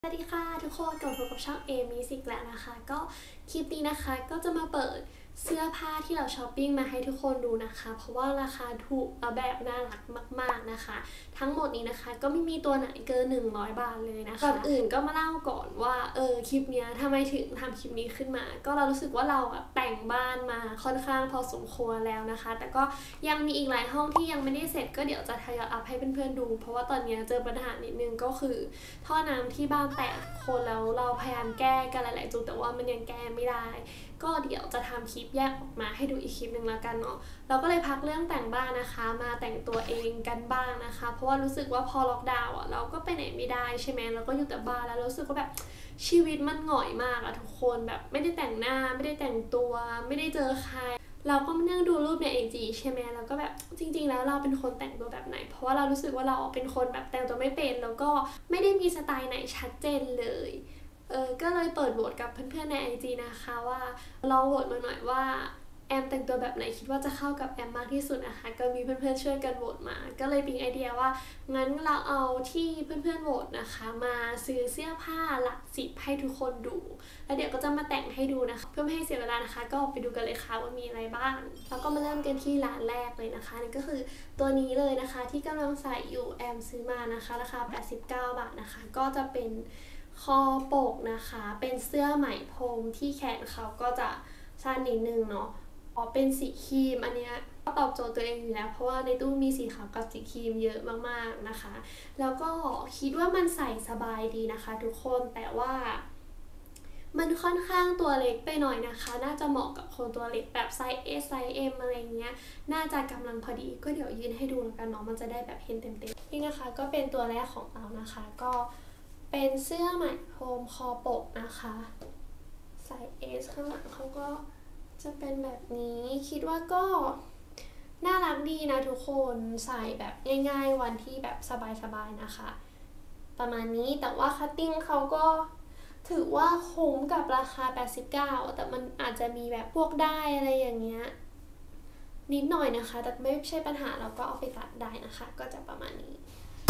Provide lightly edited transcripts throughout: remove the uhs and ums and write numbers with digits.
สวัสดีค่ะทุกคนกลับมาพบกับช่อง A Music แล้วนะคะก็คลิปนี้นะคะก็จะมาเปิดเสื้อผ้าที่เราช้อปปิ้งมาให้ทุกคนดูนะคะเพราะว่าราคาถูกแบบน่ารักมากๆนะคะทั้งหมดนี้นะคะก็ไม่มีตัวไหนเกิน100 บาทเลยนะคะก่อนอื่นก็มาเล่าก่อนว่าคลิปนี้ทำไมถึงทำคลิปนี้ขึ้นมาก็เรารู้สึกว่าเราแต่งบ้านมาค่อนข้างพอสมควรแล้วนะคะแต่ก็ยังมีอีกหลายห้องที่ยังไม่ได้เสร็จก็เดี๋ยวจะทยอยอัพให้เพื่อนๆดูเพราะว่าตอนนี้เจอปัญหานิดนึงก็คือท่อน้ำที่บ้านแตกคนแล้วเราพยายามแก้กันหลายๆจุดแต่ว่ามันยังแก้ไม่ได้ก็เดี๋ยวจะทำคลิปแยกออกมาให้ดูอีกคลิปหนึ่งแล้วกันเนาะเราก็เลยพักเรื่องแต่งบ้านนะคะมาแต่งตัวเองกันบ้างนะคะเพราะว่ารู้สึกว่าพอล็อกดาวน์เราก็ไปไหนไม่ได้ใช่ไหมเราก็อยู่แต่บ้านแล้วรู้สึกว่าแบบชีวิตมันหงอยมากอะทุกคนแบบไม่ได้แต่งหน้าไม่ได้แต่งตัวไม่ได้เจอใครเราก็มานั่งดูรูปใน IG ใช่ไหมแล้วก็แบบจริงๆแล้วเราเป็นคนแต่งตัวแบบไหนเพราะว่าเรารู้สึกว่าเราเป็นคนแบบแต่งตัวไม่เป็นแล้วก็ไม่ได้มีสไตล์ไหนชัดเจนเลยก็เลยเปิดโหวตกับเพื่อนๆใน IG นะคะว่าเราโหวตมาหน่อยว่าแอมแต่งตัวแบบไหนคิดว่าจะเข้ากับแอมมากที่สุดนะคะก็มีเพื่อนๆช่วยกันโหวตมาก็เลยปิ๊งไอเดียว่างั้นเราเอาที่เพื่อนๆโหวตนะคะมาซื้อเสื้อผ้าหลัก10ให้ทุกคนดูแล้วเดี๋ยวก็จะมาแต่งให้ดูนะคะเพื่อไม่ให้เสียเวลานะคะก็ไปดูกันเลยค่ะว่ามีอะไรบ้างแล้วก็มาเริ่มกันที่ร้านแรกเลยนะคะนี่ก็คือตัวนี้เลยนะคะที่กำลังใส่อยู่แอมซื้อมานะคะราคา89 บาทนะคะก็จะเป็นคอปกนะคะเป็นเสื้อไหมพรมที่แขนเขาก็จะสั้นนิดนึงเนาะเป็นสีครีมอันเนี้ยก็ตอบโจทย์ตัวเองอยู่แล้วเพราะว่าในตู้มีสีขาวกับสีครีมเยอะมากๆนะคะแล้วก็คิดว่ามันใส่สบายดีนะคะทุกคนแต่ว่ามันค่อนข้างตัวเล็กไปหน่อยนะคะน่าจะเหมาะกับคนตัวเล็กแบบไซส์ S ไซส์ M อะไรเงี้ยน่าจะกำลังพอดีก็เดี๋ยวยืนให้ดูแล้วกันเนาะมันจะได้แบบเห็นเต็มๆนี่นะคะก็เป็นตัวแรกของเรานะคะก็เป็นเสื้อไหมพรมคอปกนะคะไซส์ S ข้างหลังเขาก็จะเป็นแบบนี้คิดว่าก็น่ารักดีนะทุกคนใส่แบบง่ายๆวันที่แบบสบายๆนะคะประมาณนี้แต่ว่าคัตติ้งเขาก็ถือว่าคุ้มกับราคา89แต่มันอาจจะมีแบบพวกได้อะไรอย่างเงี้ยนิดหน่อยนะคะแต่ไม่ใช่ปัญหาเราก็เอาไปตัดได้นะคะก็จะประมาณนี้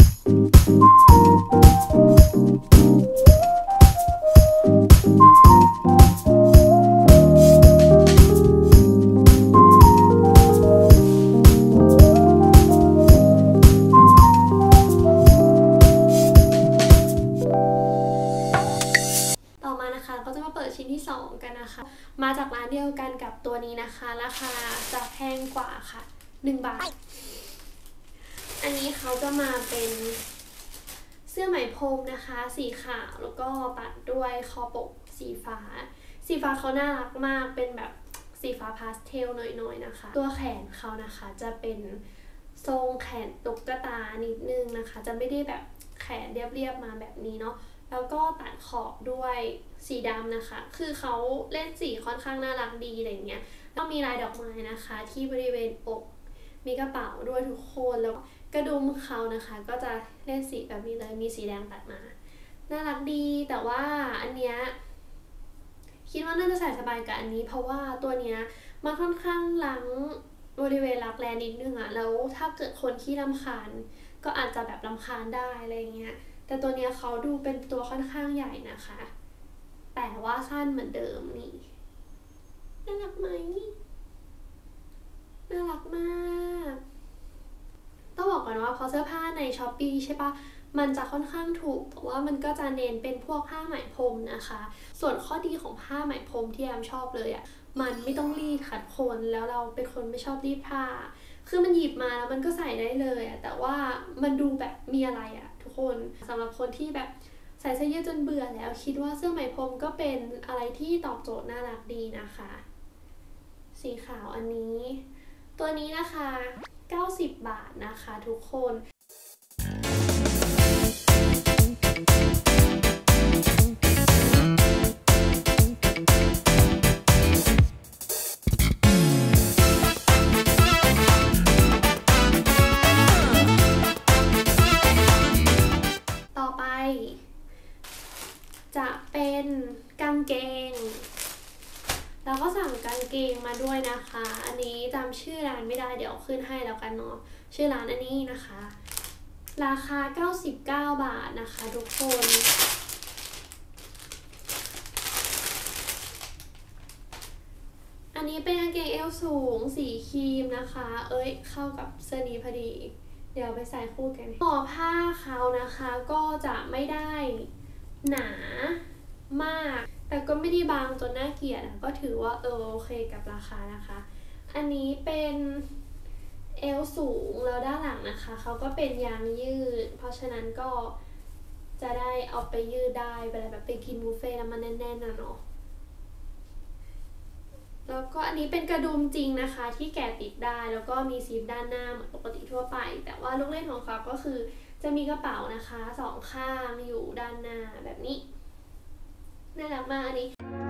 ชิ้นที่2กันนะคะมาจากร้านเดียวกันกับตัวนี้นะคะราคาจะแพงกว่าค่ะ1 บาทอันนี้เขาจะมาเป็นเสื้อไหมพรมนะคะสีขาวแล้วก็ตัดด้วยคอปกสีฟ้าเขาน่ารักมากเป็นแบบสีฟ้าพาสเทลหน่อยๆนะคะตัวแขนเขานะคะจะเป็นทรงแขนตุ๊กตานิดนึงนะคะจะไม่ได้แบบแขนเรียบๆมาแบบนี้เนาะแล้วก็ตัดขอบด้วยสีดำนะคะคือเขาเล่นสีค่อนข้างน่ารักดีอะไรเงี้ยแล้วมีลายดอกไม้นะคะที่บริเวณอกมีกระเป๋าด้วยทุกคนแล้วกระดุมเขานะคะก็จะเล่นสีแบบนี้เลยมีสีแดงตัดมาน่ารักดีแต่ว่าอันเนี้ยคิดว่าน่าจะใส่สบายกับอันนี้เพราะว่าตัวเนี้ยมันค่อนข้างล้างบริเวณรักแร้นิดนึงอะแล้วถ้าเกิดคนที่รำคาญก็อาจจะแบบรำคาญได้อะไรเงี้ยแต่ตัวนี้เขาดูเป็นตัวค่อนข้างใหญ่นะคะแต่ว่าสั้นเหมือนเดิมนี่น่ารักไหมน่ารักมากต้องบอกก่อนว่าพอเสื้อผ้าใน Shopee ใช่ปะมันจะค่อนข้างถูกแต่ว่ามันก็จะเน้นเป็นพวกผ้าไหมพรมนะคะส่วนข้อดีของผ้าไหมพรมที่แอมชอบเลยอ่ะมันไม่ต้องรีดขัดคนแล้วเราเป็นคนไม่ชอบรีดผ้าคือมันหยิบมาแล้วมันก็ใส่ได้เลยอ่ะแต่ว่ามันดูแบบมีอะไรอ่ะทุกคนสำหรับคนที่แบบใส่เสื้อยืดจนเบื่อแล้วคิดว่าเสื้อไหมพรมก็เป็นอะไรที่ตอบโจทย์น่ารักดีนะคะสีขาวอันนี้ตัวนี้นะคะ90 บาทนะคะทุกคนต่อไปจะเป็นกางเกงแล้วก็สั่งกางเกงมาด้วยนะคะอันนี้จำชื่อร้านไม่ได้เดี๋ยวขึ้นให้แล้วกันเนาะชื่อร้านอันนี้นะคะราคา99 บาทนะคะทุกคนนนี้เป็นกางเกงเอวสูงสีครีมนะคะเข้ากับเสื้อนี้พอดีเดี๋ยวไปใส่คู่กันห่อผ้าเขานะคะก็จะไม่ได้หนามากแต่ก็ไม่ได้บางจนน่าเกลียดก็ถือว่าโอเคกับราคานะคะอันนี้เป็นเอวสูงแล้วด้านหลังนะคะเขาก็เป็นยางยืดเพราะฉะนั้นก็จะได้เอาไปยืดได้เวลาแบบไปกินบุฟเฟ่ต์แล้วมันแน่นๆนะเนาะแล้วก็อันนี้เป็นกระดุมจริงนะคะที่แกะติดได้แล้วก็มีซิปด้านหน้าเหมือนปกติทั่วไปแต่ว่าลูกเล่นของเขาก็คือจะมีกระเป๋านะคะสองข้างอยู่ด้านหน้าแบบนี้น่ารักมากอันนี้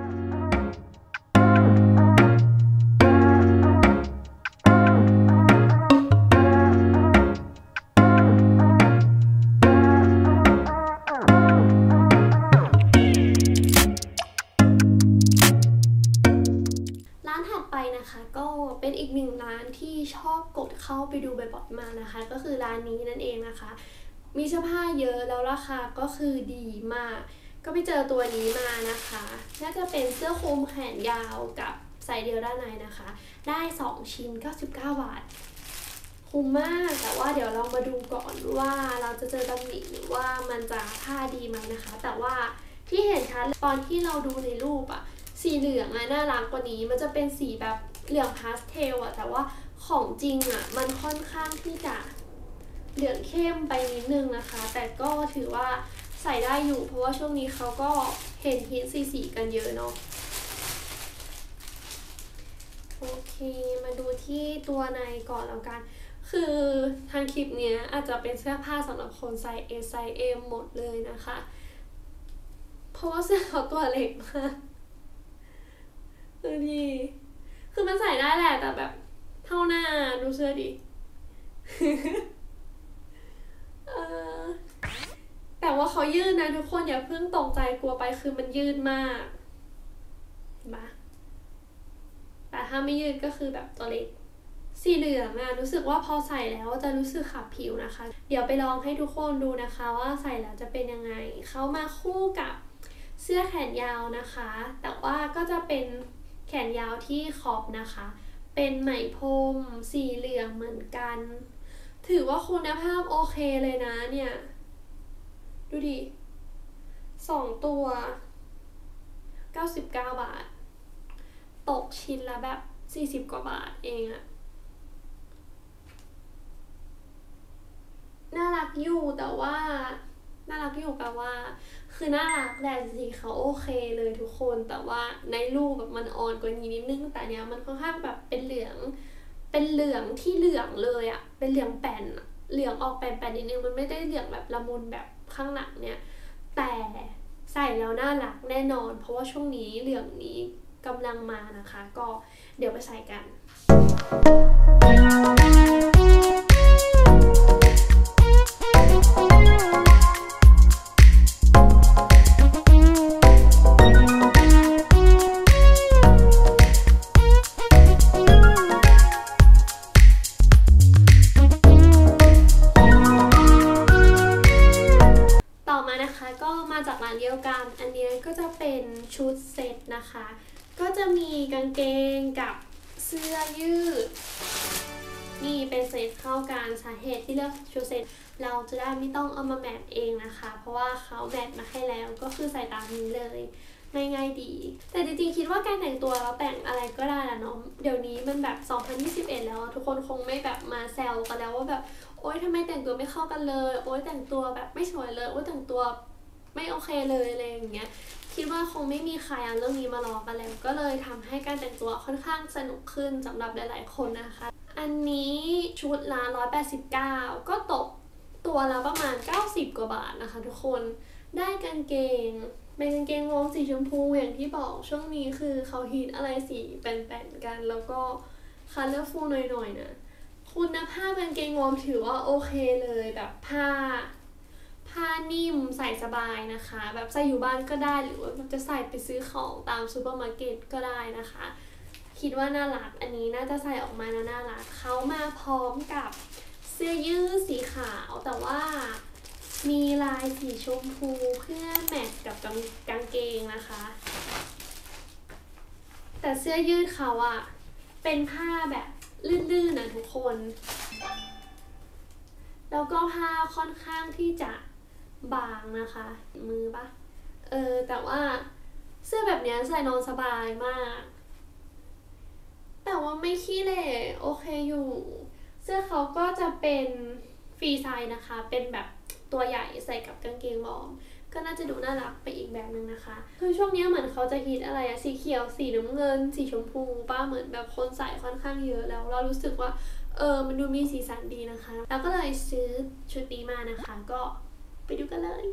ก็เป็นอีกหนึ่งร้านที่ชอบกดเข้าไปดูบ่อยๆมานะคะก็คือร้านนี้นั่นเองนะคะมีเสื้อผ้าเยอะแล้วราคาก็คือดีมากก็ไปเจอตัวนี้มานะคะน่าจะเป็นเสื้อคลุมแขนยาวกับใส่เดี่ยวด้านในนะคะได้2ชิ้น99 บาทคุ้มมากแต่ว่าเดี๋ยวเรามาดูก่อนว่าเราจะเจอตำหนิหรือว่ามันจะผ้าดีไหมนะคะแต่ว่าที่เห็นชัดตอนที่เราดูในรูปอะสีเหลืองน่ารักกว่านี้มันจะเป็นสีแบบเหลืองพาสเทลแต่ว่าของจริงมันค่อนข้างที่จะเหลืองเข้มไปนิดนึงนะคะแต่ก็ถือว่าใส่ได้อยู่เพราะว่าช่วงนี้เขาก็เห็นฮิตสีกันเยอะเนาะโอเคมาดูที่ตัวในก่อนแล้วกันคือทางคลิปเนี้ยอาจจะเป็นเสื้อผ้าสำหรับคนไซส์ S ไซส์ M หมดเลยนะคะเพราะว่าเสื้อเขาตัวเล็กมากดูดิคือมันใส่ได้แหละแต่แบบเท่าหน้าดูเสื้อดิ แต่ว่าเขายืดนะทุกคนอย่าเพิ่งตกใจกลัวไปคือมันยืดมากเห็นปะแต่ถ้าไม่ยืดก็คือแบบตัวเล็กสีเหลืองรู้สึกว่าพอใส่แล้วจะรู้สึกขับผิวนะคะเดี๋ยวไปลองให้ทุกคนดูนะคะว่าใส่แล้วจะเป็นยังไงเขามาคู่กับเสื้อแขนยาวนะคะแต่ว่าก็จะเป็นแขนยาวที่ขอบนะคะเป็นไหมพรมสีเหลืองเหมือนกันถือว่าคุณภาพโอเคเลยนะเนี่ยดูดิ2 ตัว99 บาทตกชิ้นละแบบ40 กว่าบาทเองน่ารักอยู่แต่ว่าน่ารักอยู่แปลว่าคือน่ารักแต่จริงๆเขาโอเคเลยทุกคนแต่ว่าในรูปแบบมันอ่อนกว่านี้นิดนึงแต่เนี้ยมันค่อนข้างแบบเป็นเหลืองที่เหลืองเลยเป็นเหลืองแป่นเหลืองออกแป่นๆนิดนึงมันไม่ได้เหลืองแบบละมุนแบบข้างหลังเนี่ยแต่ใส่แล้วน่ารักแน่นอนเพราะว่าช่วงนี้เหลืองนี้กำลังมานะคะก็เดี๋ยวไปใส่กันจากร้านเดียวกันอันนี้ก็จะเป็นชุดเซ็ตนะคะก็จะมีกางเกงกับเสื้อยืดนี่เป็นเซ็ตเข้ากันสาเหตุที่เลือกชุดเซ็ตเราจะได้ไม่ต้องเอามาแมทเองนะคะเพราะว่าเขาแมทมาให้แล้วก็คือใส่ตามนี้เลยง่ายๆดีแต่จริงๆคิดว่าการแต่งตัวเราแต่งอะไรก็ได้ละเนาะเดี๋ยวนี้มันแบบ2021แล้วทุกคนคงไม่แบบมาแซวกันแล้วว่าแบบโอ๊ยทำไมแต่งตัวไม่เข้ากันเลยโอ๊ยแต่งตัวแบบไม่สวยเลยโอ๊ยแต่งตัวไม่โอเคเลยอะไรอย่างเงี้ยคิดว่าคงไม่มีใครเอาเรื่องนี้มาล้อกันแล้วก็เลยทำให้การแต่งตัวค่อนข้างสนุกขึ้นสำหรับหลายๆคนนะคะอันนี้ชุดละ189ก็ตกตัวละประมาณ90 กว่าบาทนะคะทุกคนได้กางเกงเป็นกางเกงวอร์มสีชมพูอย่างที่บอกช่วงนี้คือเขาฮิตอะไรสีแป่นๆกันแล้วก็คัลเลอร์ฟูลหน่อยๆนะคุณภาพกางเกงวอร์มถือว่าโอเคเลยแบบผ้านิ่มใส่สบายนะคะแบบใส่อยู่บ้านก็ได้หรือว่าจะใส่ไปซื้อของตามซูเปอร์มาร์เก็ตก็ได้นะคะคิดว่าน่ารักอันนี้น่าจะใส่ออกมาแล้วน่ารักเขามาพร้อมกับเสื้อยืดสีขาวแต่ว่ามีลายสีชมพูเพื่อแมทกับกางเกงนะคะแต่เสื้อยืดเขาอะเป็นผ้าแบบลื่นๆนะทุกคนแล้วก็ผ้าค่อนข้างที่จะบางนะคะมือปะแต่ว่าเสื้อแบบนี้ใส่นอนสบายมากแต่ว่าไม่ขี้เหร่โอเคอยู่เสื้อเขาก็จะเป็นฟรีไซส์นะคะเป็นแบบตัวใหญ่ใส่กับกางเกงวอร์มก็น่าจะดูน่ารักไปอีกแบบนึงนะคะคือช่วงนี้เหมือนเขาจะฮิตอะไรอะสีเขียวสีน้ำเงินสีชมพูป้าเหมือนแบบคนใส่ค่อนข้างเยอะแล้วเรารู้สึกว่ามันดูมีสีสันดีนะคะแล้วก็เลยซื้อชุดนี้มานะคะก็ไปดูกันเลย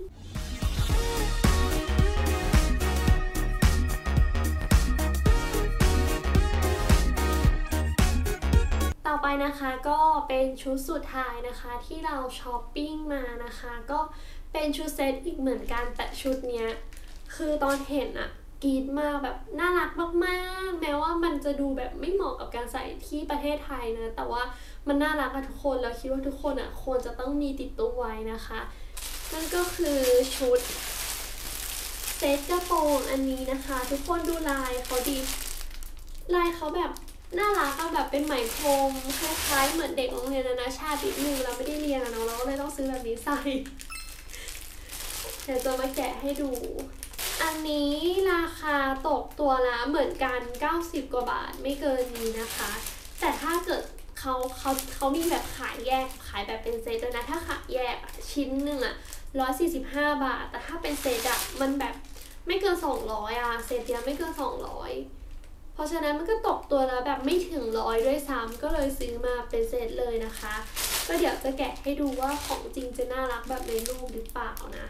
ต่อไปนะคะก็เป็นชุดสุดท้ายนะคะที่เราช้อปปิ้งมานะคะก็เป็นชุดเซตอีกเหมือนกันแต่ชุดเนี้ยคือตอนเห็นอะกรี๊ดมากแบบน่ารักมากๆแม้ว่ามันจะดูแบบไม่เหมาะกับการใส่ที่ประเทศไทยนะแต่ว่ามันน่ารักอะทุกคนแล้วคิดว่าทุกคนอะควรจะต้องมีติดตัวไว้นะคะนั่นก็คือชุดเซตกระโปรงอันนี้นะคะทุกคนดูลายเขาดีลายเขาแบบน่ารักแบบเป็นไหมพรมคล้ายๆเหมือนเด็กโรงเรียนนานาชาตินิดนึงเราไม่ได้เรียนเนาะเราก็เลยต้องซื้อแบบนี้ใส่เดี๋ยวจะมาแกะให้ดูอันนี้ราคาตกตัวละเหมือนกัน90 กว่าบาทไม่เกินนี้นะคะแต่ถ้าเกิดเขามีแบบขายแยกขายแบบเป็นเซตด้วยนะถ้าขายแยกชิ้นหนึ่ง145 บาทแต่ถ้าเป็นเซตมันแบบไม่เกิน200เซตเดียวไม่เกิน200เพราะฉะนั้นมันก็ตกตัวละแบบไม่ถึง100ด้วยซ้ำก็เลยซื้อมาเป็นเซตเลยนะคะก็เดี๋ยวจะแกะให้ดูว่าของจริงจะน่ารักแบบในรูปหรือเปล่านะ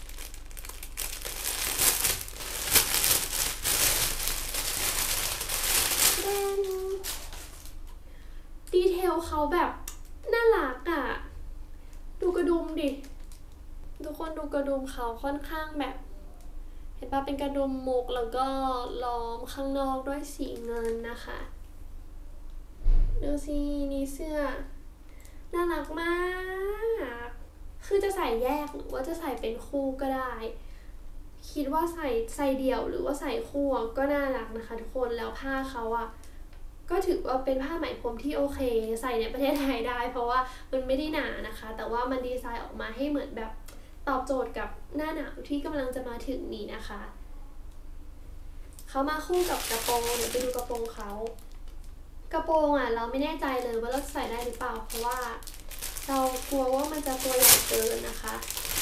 ดีเทลเขาแบบน่ารักดูกระดุมดิทุกคนดูกระดุมเขาค่อนข้างแบบเห็นป่ะเป็นกระดุมมุกแล้วก็ล้อมข้างนอกด้วยสีเงินนะคะดูสินี่เสื้อน่ารักมากคือจะใส่แยกหรือว่าจะใส่เป็นคู่ก็ได้คิดว่าใส่เดี่ยวหรือว่าใส่คู่ก็น่ารักนะคะทุกคนแล้วผ้าเขาก็ถือว่าเป็นผ้าไหมพรมที่โอเคใส่ในประเทศไทยได้เพราะว่ามันไม่ได้หนานะคะแต่ว่ามันดีไซน์ออกมาให้เหมือนแบบตอบโจทย์กับหน้าหนาวที่กำลังจะมาถึงนี้นะคะเขามาคู่กับกระโปรงเดี๋ยวไปดูกระโปรงเขากระโปรงเราไม่แน่ใจเลยว่าเราใส่ได้หรือเปล่าเพราะว่าเรากลัวว่ามันจะตัวใหญ่เกินนะคะ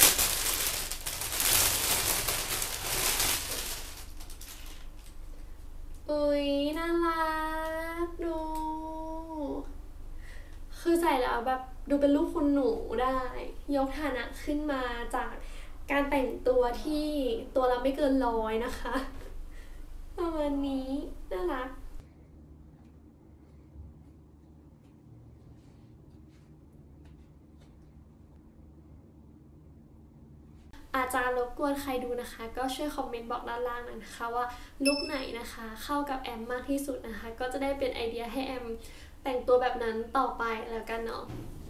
อุ๊ยน่ารักดูคือใส่แล้วแบบดูเป็นลูกคุณหนูได้ยกฐานะขึ้นมาจากการแต่งตัวที่ตัวเราไม่เกิน100นะคะประมาณนี้น่ารักอาจารย์รบกวนใครดูนะคะก็ช่วยคอมเมนต์บอกด้านล่างนะคะว่าลุคไหนนะคะเข้ากับแอมมากที่สุดนะคะก็จะได้เป็นไอเดียให้แอมแต่งตัวแบบนั้นต่อไปแล้วกันเนาะ